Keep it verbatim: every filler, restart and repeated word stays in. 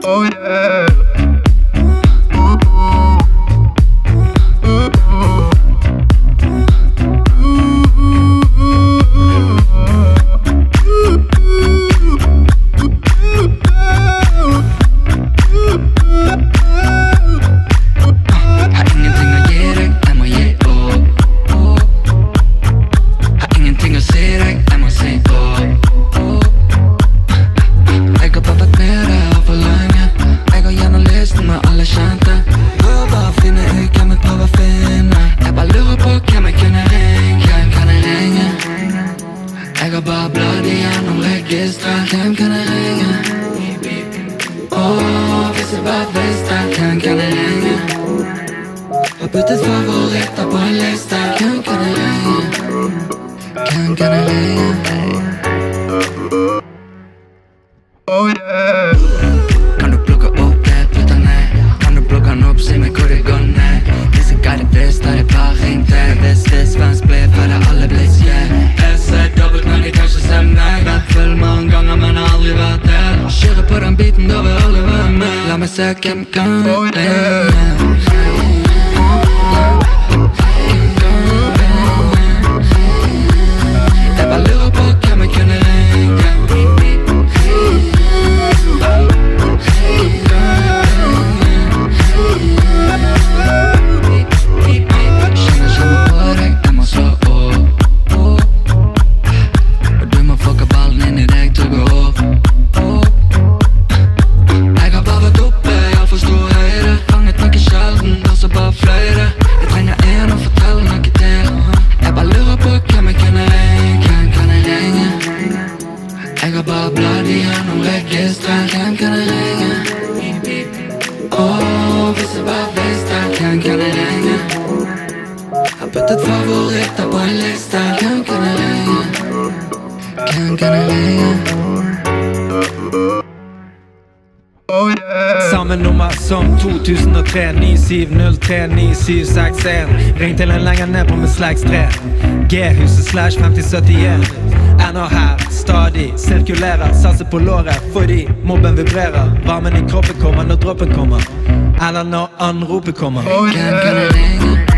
Oh yeah. Hvem kan jeg ringe? Åh, hvis jeg bare visste. Hvem kan jeg ringe? Har puttet favoritter på en liste. Hvem kan jeg ringe? Hvem kan jeg ringe? Oh yeah. Kan du plukke opp det, putte ned? Kan du plukke den opp, si meg hvor det går ned? Hvis jeg ga det visst, har jeg bare ringt deg. Hvis hvis vans ble, for det alle ble skjedd. S er dobbelt, men de kan ikke se meg. Vært full mange ganger, men har aldri vært der. Kjører på den biten, da vil alle være med. La meg se hvem kan ringe. Jeg bare lurer på hvem jeg kunne ringe. Hvem kan jeg ringe? Åh, hvis jeg bare visste. Hvem kan jeg ringe? Har puttet favoritter på en liste. Hvem kan jeg ringe? Hvem kan jeg ringe? Oh yeah. Samme nummer som to tusen og tre. Ni syv null tre ni syv seks en. Ring til en lenger ned på med slags tre. G-huset slash femti syttien. Ennå her, stadig sirkulerer. Satser på låret fordi mobben vibrerer. Varmen i kroppen kommer når droppen kommer. Eller når anropet kommer. Hvem kan jeg ringe?